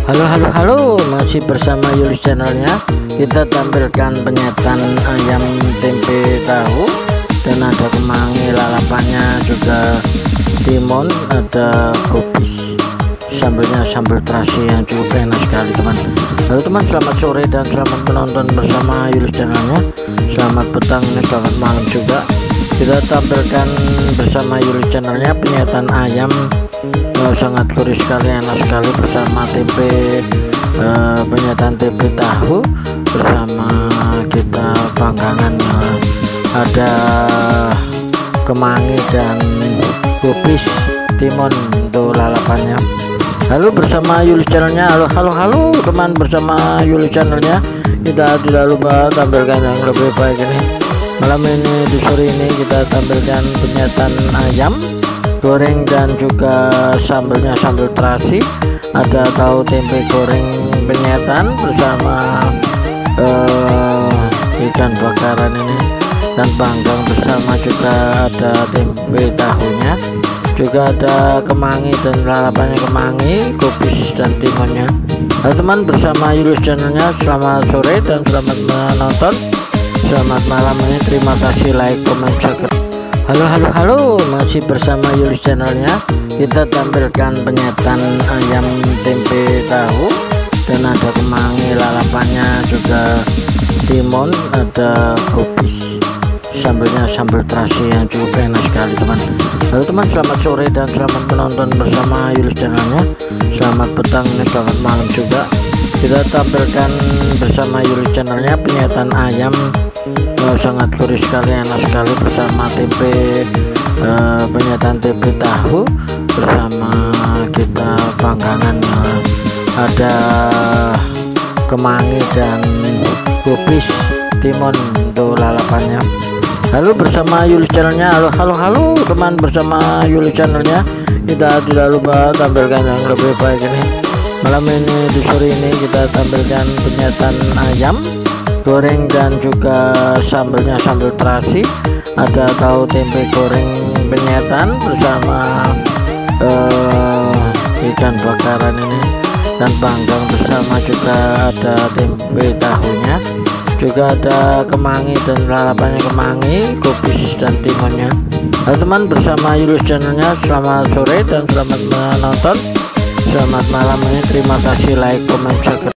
Halo, masih bersama Yulis channelnya. Kita tampilkan penyetan ayam tempe tahu, dan ada kemangi lalapannya, juga timun, ada kubis, sambelnya sambal terasi yang cukup enak sekali teman. Halo teman, selamat sore dan selamat menonton bersama Yulis channelnya. Selamat petang, selamat malam juga. Kita tampilkan bersama Yulis channelnya penyetan ayam sangat gurih sekali, enak sekali, bersama tempe, penyetan tempe tahu, bersama kita panggangan ada kemangi dan kubis, timun untuk lalapannya. Halo bersama Yulis channelnya. Halo teman, bersama Yulis channelnya. Kita tidak lupa tampilkan yang lebih baik ini. Malam ini, di sore ini, kita tampilkan penyetan ayam goreng dan juga sambelnya sambal terasi, ada tahu tempe goreng penyetan bersama ikan bakaran ini, dan panggang bersama, juga ada tempe tahunya, juga ada kemangi dan lalapannya, kemangi, kubis dan timunnya. Halo teman, bersama Yulis channelnya. Selamat sore dan selamat menonton. Selamat malam ini, terima kasih, like, comment, subscribe. Halo, masih bersama Yulis channelnya. Kita tampilkan penyetan ayam tempe tahu, dan ada kemangi lalapannya, juga timun, ada kubis, sambelnya sambal terasi yang cukup enak sekali teman. Halo teman, selamat sore dan selamat menonton bersama Yulis channelnya. Selamat petang, selamat malam juga. Kita tampilkan bersama Yulis channelnya penyetan ayam sangat gurih sekali, enak sekali, bersama tempe, penyetan tempe tahu, bersama kita panggangan ada kemangi dan kubis, timun untuk lalapannya. Halo bersama Yulis channelnya. Halo teman, bersama Yulis channelnya. Kita tidak lupa tampilkan yang lebih baik ini. Malam ini, di sore ini, kita tampilkan penyetan ayam goreng dan juga sambelnya sambal terasi, ada tahu tempe goreng penyetan bersama ikan bakaran ini, dan panggang bersama, juga ada tempe tahunya, juga ada kemangi dan lalapannya, kemangi, kubis dan timunnya. Halo teman, bersama Yulis channelnya. Selamat sore dan selamat menonton. Selamat malam ini, terima kasih, like, comment, subscribe.